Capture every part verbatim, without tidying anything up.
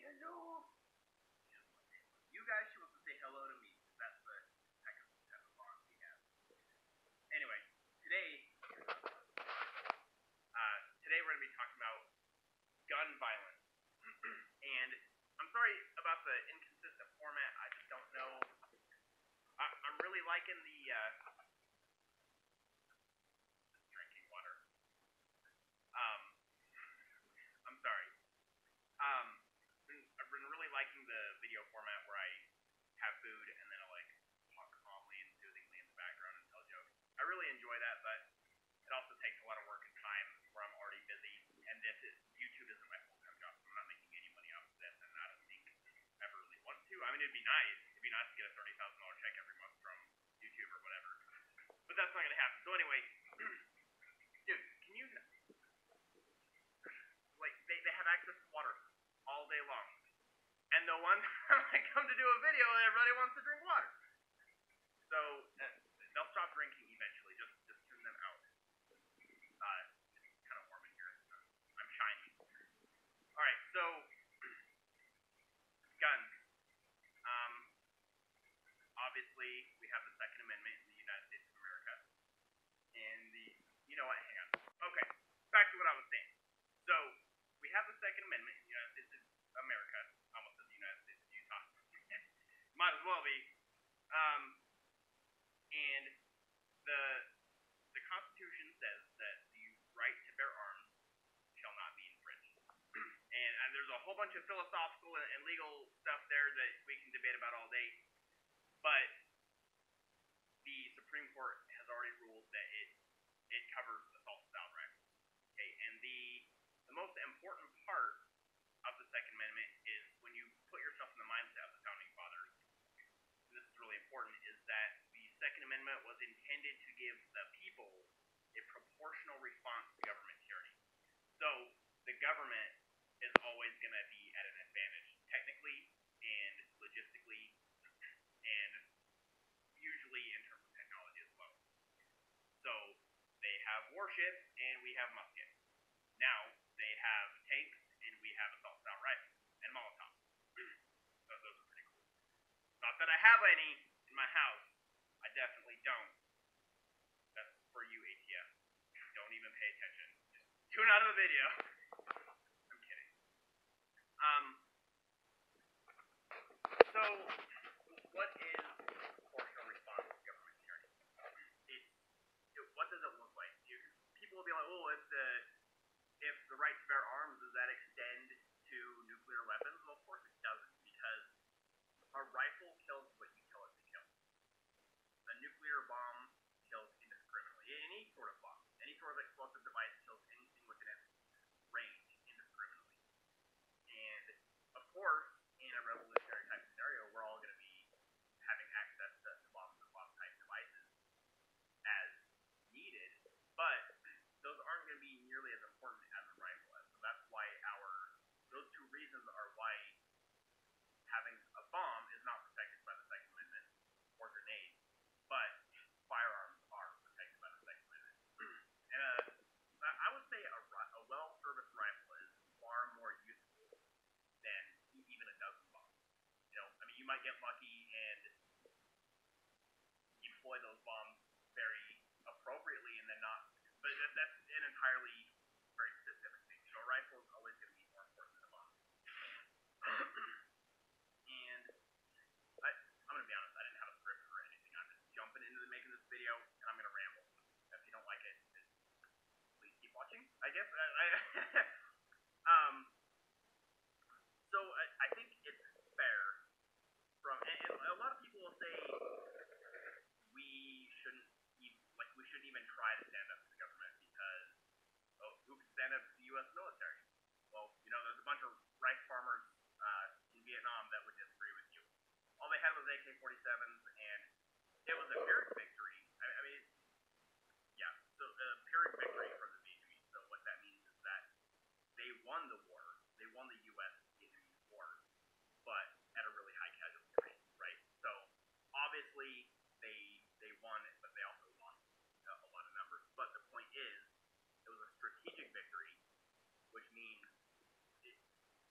Hello. You guys should also say hello to me. That's the type of, type of bond we have. Anyway, today, uh, today we're going to be talking about gun violence. And I'm sorry about the inconsistent format. I just don't know. I, I'm really liking the uh, drinking water. Um, I'm sorry. Um, I've been really liking the video format where I have food and then I like talk calmly and soothingly in the background and tell jokes. I really enjoy that, but it also takes a lot of work and time where I'm already busy. And this is YouTube isn't my full time job, so I'm not making any money off of this, and I don't think I ever really want to. I mean, it'd be nice. It'd be nice to get a thirty thousand dollar check every month from YouTube or whatever, but that's not gonna happen. So anyway, dude, can you like they they have access to water all day long. And the one time I come to do a video, everybody wants to drink water. So uh, they'll stop drinking eventually. Just just tune them out. Uh, it's kind of warm in here. I'm shiny. All right, so guns. Um, obviously we have the Second Amendment in the United States of America, and the you know what? Hang on. Okay, back to what I was saying. So we have the Second Amendment in the United States of America. Almost as the United States of Utah. Might as well be. Um, and the the Constitution says that the right to bear arms shall not be infringed. and, and there's a whole bunch of philosophical and, and legal stuff there that we can debate about all day. But the Supreme Court has already ruled that it it covers assault without rifles. Okay, and the the most important part of the Second Amendment is when you put yourself in the mindset of the Founding Fathers, and this is really important, is that the Second Amendment was intended to give the people a proportional response to government tyranny. So the government is always going to be at an advantage, technically and logistically, and usually in terms of technology as well. So they have warships and we have muskets. Now they have tanks and we have assault without rifles and Molotovs. So those are pretty cool. Not that I have any in my house. I definitely don't. That's for you, A T F. Don't even pay attention. Just tune out of the video. I'm kidding. Um. So, what is proportional response to government tyranny? It, it, what does it look like? You, people will be like, oh, if the if the right to bear arms, does that extend to nuclear weapons? Well, of course it doesn't, because a rifle kills what you tell it to kill. A nuclear bomb kills indiscriminately. Any sort of bomb, any sort of explosive device kills anything within its range indiscriminately. And, of course, in a revolutionary type scenario, we're all going to be having access to, to bombs and bomb type devices as needed, but those aren't going to be nearly as important as a rifle is. So that's why our, those two reasons are why having a bomb is not protected by the Second Amendment or grenades, but firearms are protected by the Second Amendment. and uh, I would say a, a well-serviced rifle is far more useful than even a dozen bombs. You know, I mean, you might get lucky and deploy those bombs very appropriately and then not. But that's an entirely very specific thing. You know, a rifle is always going to be more important than a bomb. and I, I'm going to be honest, I didn't have a script or anything. I'm just jumping into the making this video, and I'm going to ramble. If you don't like it, please keep watching, I guess. I, I um. So I, I think it's fair from, and, and a lot of people will say we shouldn't even, like, we shouldn't even try to stand up to the government because, oh, who can stand up to the U S military? Well, you know, there's a bunch of rice farmers uh, in Vietnam that would disagree with you. All they had was A K forty-sevens, and it was a Pyrrhic victory. I, I mean, yeah, so a Pyrrhic victory for the Vietnamese. So what that means is that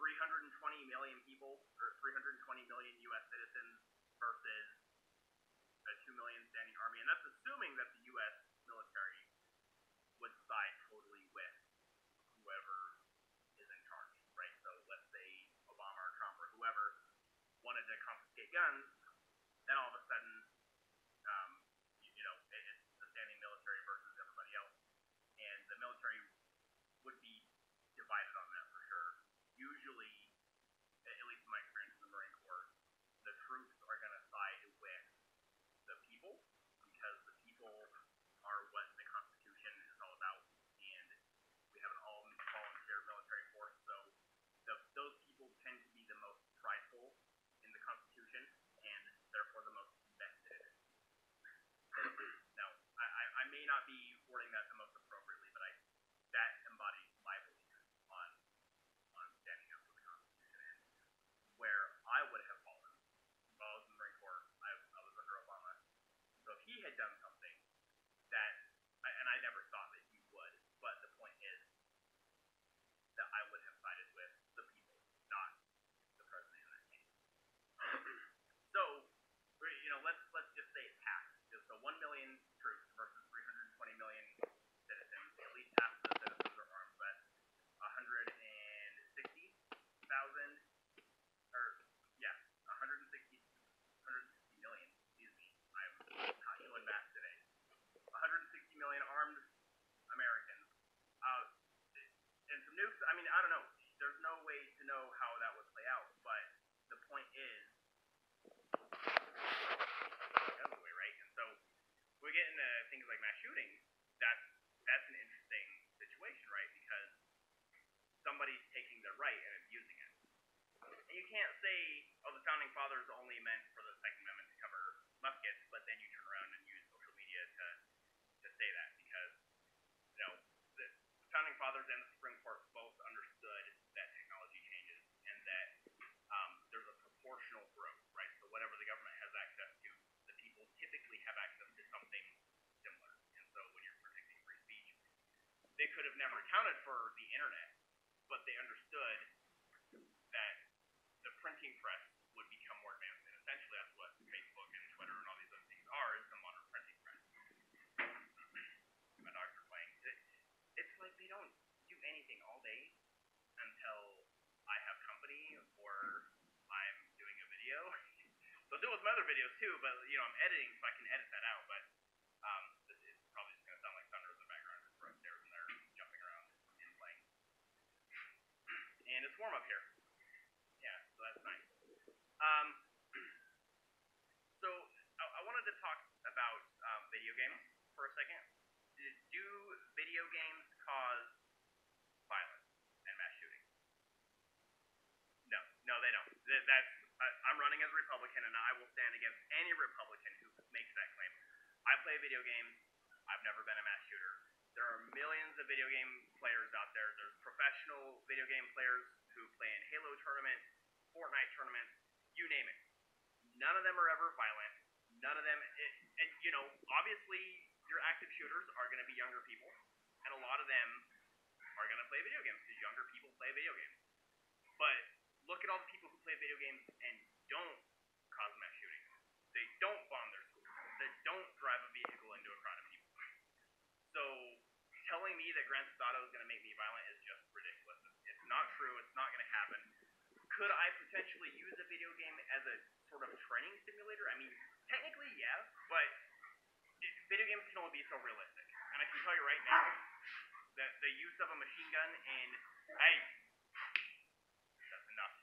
three hundred twenty million people, or three hundred twenty million U S citizens versus a two million standing army, and that's assuming that the U S military would side totally with whoever is in charge, right? So let's say Obama or Trump or whoever wanted to confiscate guns, then all of a sudden, um, you, you know, it, it's the standing military versus everybody else, and the military would be divided on that for sure. Usually, at least in my experience in the Marine Corps, the troops are going to side with the people, because the people are what the Constitution is all about, and we have an all-volunteer military force, so the, those people tend to be the most prideful in the Constitution, and therefore the most invested in it. Now, I, I, I may not be wording that the most appropriately, but I that embodies my belief on on standing up for the Constitution, and where I would have fallen while I was in the Marine Corps. I, I was under Obama, so if he had done something that, and I never thought that he would, but the point is that I would have sided with the people, not the president in that case. So, you know, let's let's just say it's half. So one million troops versus three hundred twenty million citizens. At least half of the citizens are armed, but one hundred sixty thousand, or yeah, one hundred sixty, one hundred sixty million. Excuse me, I'm not doing math today. one hundred sixty million armed Americans. Uh, and some nukes. I mean, I don't know. There's no way to know how that would play out, but the point is, way, right? And so we get into things like mass shootings. That's that's an interesting situation, right? Because somebody's taking their right and abusing it. And you can't say, oh, the founding fathers only meant for the Second Amendment to cover muskets, but then you turn around and use social media to to say that, because you know the, the founding fathers and the Supreme Court both understood that technology changes and that um, there's a proportional growth, right? So whatever the government has access to, the people typically have access to something similar. And so when you're protecting free speech, they could have never accounted for the internet, but they understood that the printing press would become more advanced, and essentially that's what Facebook and Twitter and all these other things are, is the modern printing press. My dogs are playing. It, it's like they don't do anything all day until I have company or I'm doing a video. They'll do it with my other videos too, but you know, I'm editing, so I can edit that out, but um, this is probably just going to sound like thunder in the background because we're upstairs and they're jumping around and playing. And it's warm up here. Yeah, so that's nice. Um, so I, I wanted to talk about um, video games for a second. Do video games cause violence and mass shootings? No, no, they don't. That's I, I'm running as a Republican, and I will stand against any Republican who makes that claim. I play video games. I've never been a mass shooter. There are millions of video game players out there. There's professional video game players who play in Halo tournaments, Fortnite tournaments, you name it. None of them are ever violent. None of them, it, and you know, obviously your active shooters are going to be younger people, and a lot of them are going to play video games because younger people play video games. But look at all the people who play video games and don't cause mass shootings. They don't bomb their schools. They don't drive a vehicle into a crowd of people. So telling me that Grand Theft Auto is going to make me violent is just ridiculous. It's not true. It's not going to happen. Could I potentially use a video game as a sort of training simulator? I mean, technically, yes, but it, video games can only be so realistic. And I can tell you right now that the use of a machine gun in, hey, that's enough.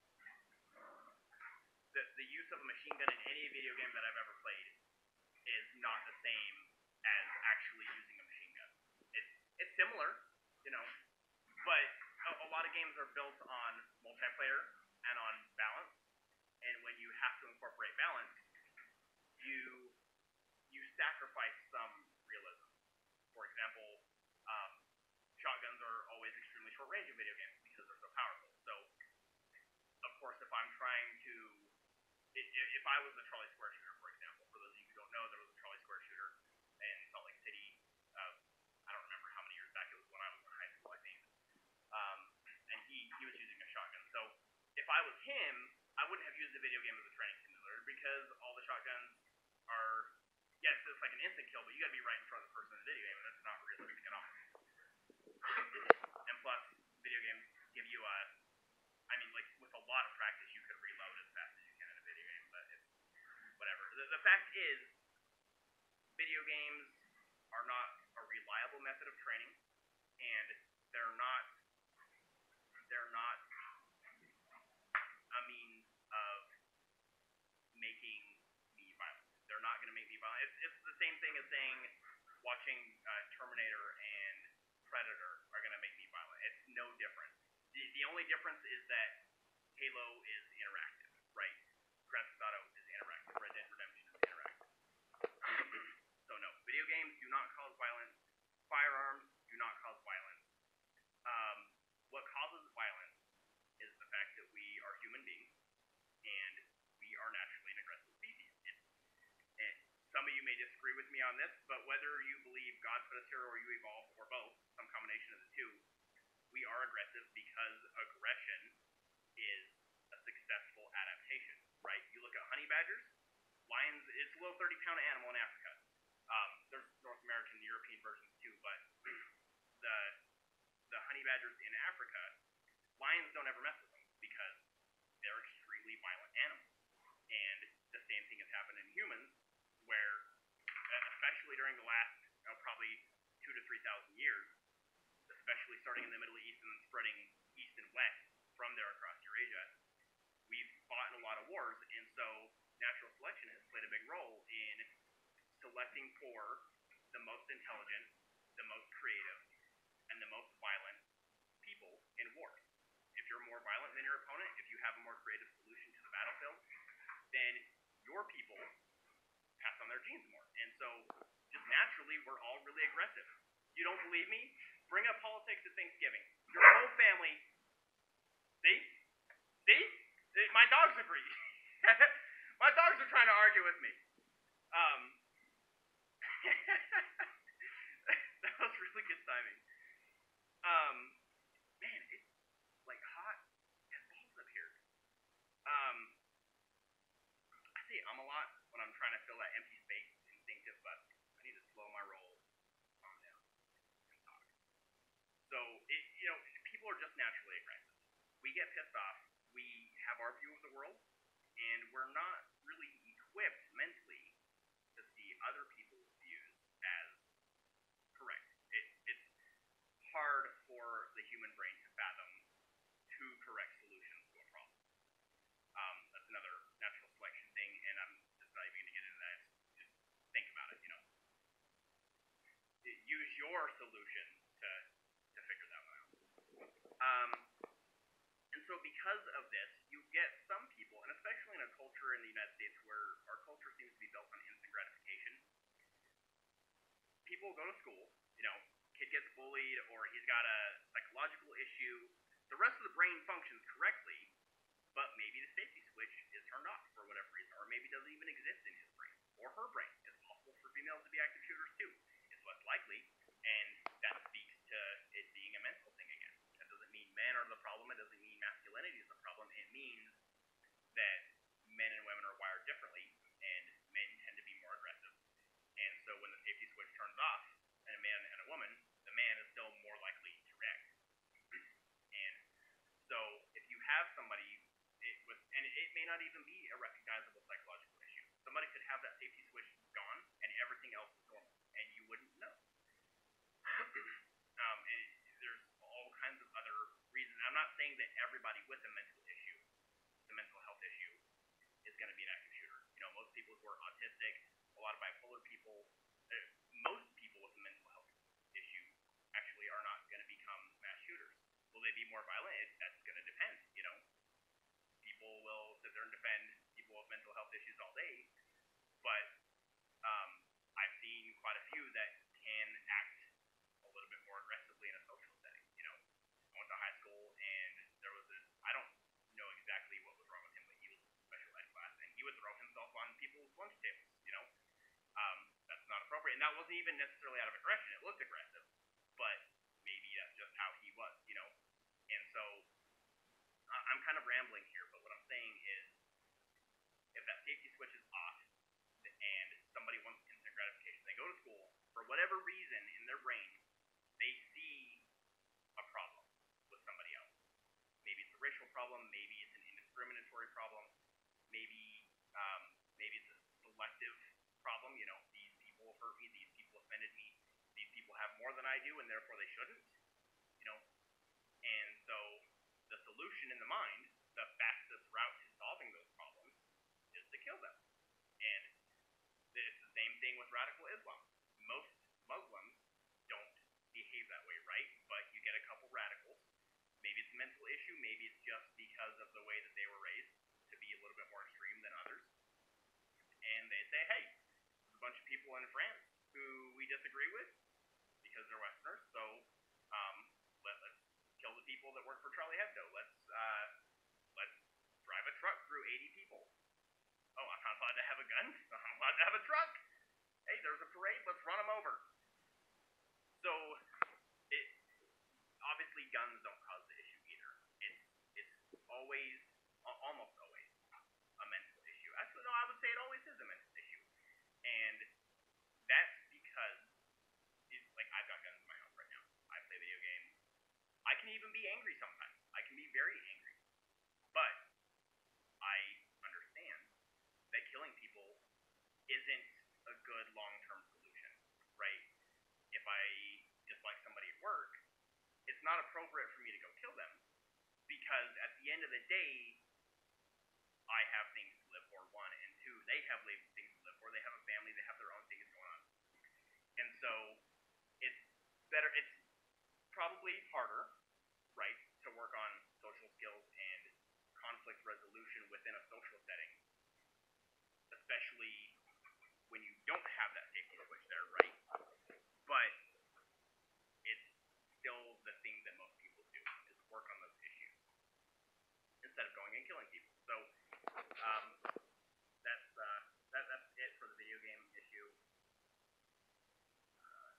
The, the use of a machine gun in any video game that I've ever played is not the same as actually using a machine gun. It's, it's similar, you know, but a, a lot of games are built on multiplayer and on balance, and when you have to incorporate balance, you you sacrifice some realism. For example, um, shotguns are always extremely short range in video games because they're so powerful. So, of course, if I'm trying to, if, if I was a Charlie Square shooter, for example, for those of you who don't know, there was a Charlie Square shooter in Salt Lake City. Uh, I don't remember how many years back it was when I was in high school, I think. Um, and he, he was using a shotgun. So the video game as a training simulator because all the shotguns are, yes, it's like an instant kill, but you gotta be right in front of the person in the video game, and that's not realistic at all. And plus, video games give you a, I mean, like, with a lot of practice, you could reload as fast as you can in a video game, but it's whatever. The, the fact is, video games are not a reliable method of training, and they're not, they're not a means of making me violent. They're not going to make me violent. It's, it's the same thing as saying watching uh, Terminator and Predator are going to make me violent. It's no different. The, the only difference is that Halo is interactive, right? Grand Theft Auto is interactive. Red Dead Redemption is interactive. So no, video games do not cause violence. Firearms do not cause violence. Um, what causes violence is the fact that we are human beings, and we are naturally an aggressive species. It's, and some of you may disagree with me on this, but whether you believe God put us here or you evolved, or both, some combination of the two, we are aggressive because aggression is a successful adaptation, right? You look at honey badgers, lions, it's a little thirty pound animal in Africa. Um, there's North American and European versions too, but the the honey badgers in Africa, lions don't ever mess with them because they're extremely violent animals. And the same thing has happened in humans, where, especially during the last uh, probably two to three thousand years, especially starting in the Middle East and then spreading east and west from there across Eurasia, we've fought in a lot of wars, and so natural selection has played a big role in selecting for the most intelligent, the most creative, and the most violent people in wars. If you're more violent than your opponent, if you have a more creative solution to the battlefield, then your people pass on their genes more. And so, just naturally, we're all really aggressive. You don't believe me? Bring up politics at Thanksgiving. Your whole family, see? See? My dogs agree. My dogs are trying to argue with me. Um, that was really good timing. Um, man, it's like hot as balls up here. Um, I say I'm a lot when I'm trying to fill that empty space, instinctive, but I need to slow my roll, calm down, and talk. So, it, you know, people are just naturally aggressive. We get pissed off. We have our view of the world, and we're not really equipped mentally to see other people's views as correct. It, it's hard for the human brain to fathom two correct solutions to a problem. Um, that's another natural selection thing, and I'm just not even going to get into that. Just think about it, you know. Use your solution to, to figure that one out. Um, and so because of this, you get some people, and especially in a culture in the United States where our culture seems to be built on instant gratification, people go to school, you know, kid gets bullied, or he's got a psychological issue. The rest of the brain functions correctly, but maybe the safety switch is turned off for whatever reason, or maybe doesn't even exist in his brain, or her brain. It's possible for females to be active shooters too. It's less likely, and that speaks to it being a mental thing again. That doesn't mean men are the problem, it doesn't mean masculinity is the problem, it means that men and women are wired differently, and men tend to be more aggressive. And so when the safety switch turns off, and a man and a woman, the man is still more likely to react. And so if you have somebody it with, and it may not even be a recognizable psychological issue. Somebody could have that safety switch gone, and everything else is normal, and you wouldn't know. um, and there's all kinds of other reasons. I'm not saying that everybody with a mental issue, a mental health issue, is going to be an active shooter. You know, most people who are autistic, a lot of bipolar people, uh, most people with a mental health issue actually are not going to become mass shooters. Will they be more violent? It, that's going to depend, you know. People will sit there and defend people with mental health issues all day, but um, I've seen quite a few that can act a little bit more aggressively in a social setting. You know, I went to high school, and there was this, I don't know exactly what was wrong with him, but he was in special ed class, and he would throw himself on people's lunch tables, you know. whatever reason in their brain, they see a problem with somebody else. Maybe it's a racial problem, maybe it's an indiscriminatory problem, maybe um, maybe it's a selective problem. You know, these people hurt me, these people offended me, these people have more than I do, and therefore they shouldn't. You know, and so the solution in the mind, the fastest route to solving those problems, is to kill them. And it's the same thing with radical Islam. Most Muslims don't behave that way, right? But you get a couple radicals. Maybe it's a mental issue, maybe it's just because of the way that they were raised to be a little bit more extreme than others. And they say, hey, there's a bunch of people in France who we disagree with because they're Westerners, so um, let, let's kill the people that work for Charlie Hebdo. Let's uh, let's drive a truck through eighty people. Oh, I'm not allowed to have a gun? I'm allowed to have a truck? Hey, there's a parade, let's run them over. So, it, obviously guns don't cause the issue either. It's, it's always, almost always, a mental issue. Actually, no, I would say it always is a mental issue. And that's because, it's, like, I've got guns in my house right now. I play video games. I can even be angry sometimes. I can be very angry. But, I understand that killing people isn't a good long-term solution, right? If I dislike somebody at work, it's not appropriate for me to go kill them, because at the end of the day, I have things to live for, one, and two, they have things to live for, they have a family, they have their own things going on. And so, it's better, it's probably harder, right, to work on social skills and conflict resolution within a social setting, especially when you don't have that safety switch there, right? But it's still the thing that most people do, is work on those issues instead of going and killing people. So um, that's uh, that, that's it for the video game issue. Uh,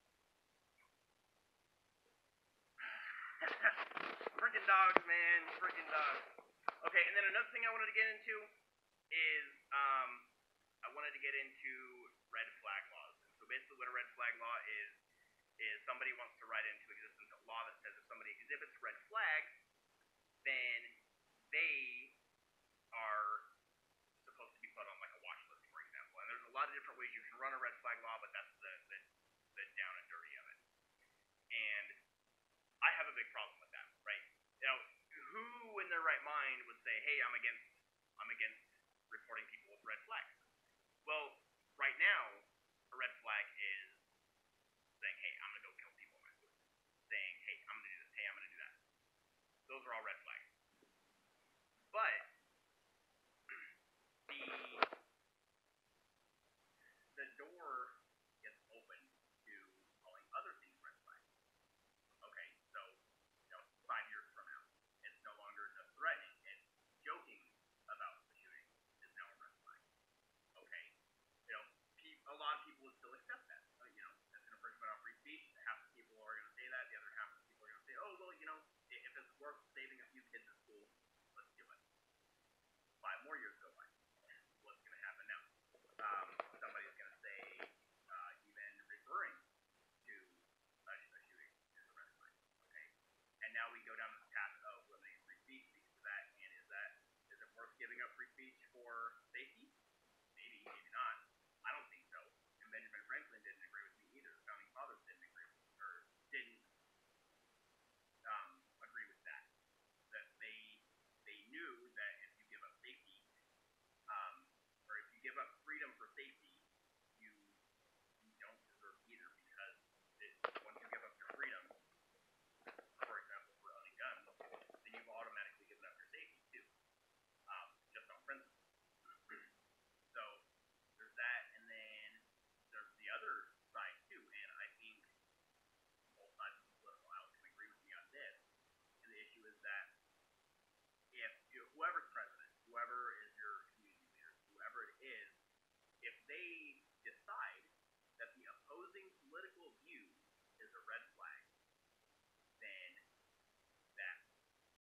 freaking dogs, man, freaking dogs. Okay, and then another thing I wanted to get into is um, I wanted to get into red flag laws. And so basically what a red flag law is, is somebody wants to write into existence a law that says if somebody exhibits red flags, then they are supposed to be put on like a watch list, for example. And there's a lot of different ways you can run a red flag law, but that's the, the, the down and dirty of it. And I have a big problem with that, right? You know, who in their right mind would say, hey, I'm against, I'm against reporting people with red flags? Well, right now, a red flag is saying, hey, I'm going to go kill people in my school. Saying, hey, I'm going to do this, hey, I'm going to do that. Those are all red flags. But, the, the door gets opened to calling other things red flags. Okay, so, you know, five years from now, it's no longer just threatening, it's joking about the shooting is now a red flag. Okay, you know, a lot of people would still accept that. Uh, you know, that's an infringement on free speech. Half the people are going to say that. The other half of the people are going to say, oh, well, you know, if it's worth saving a few kids at school, let's do it. Five more years go by. What's going to happen now? Um, somebody's going to say, uh, even referring to a, a shooting is a red flag. Okay, and now we go down to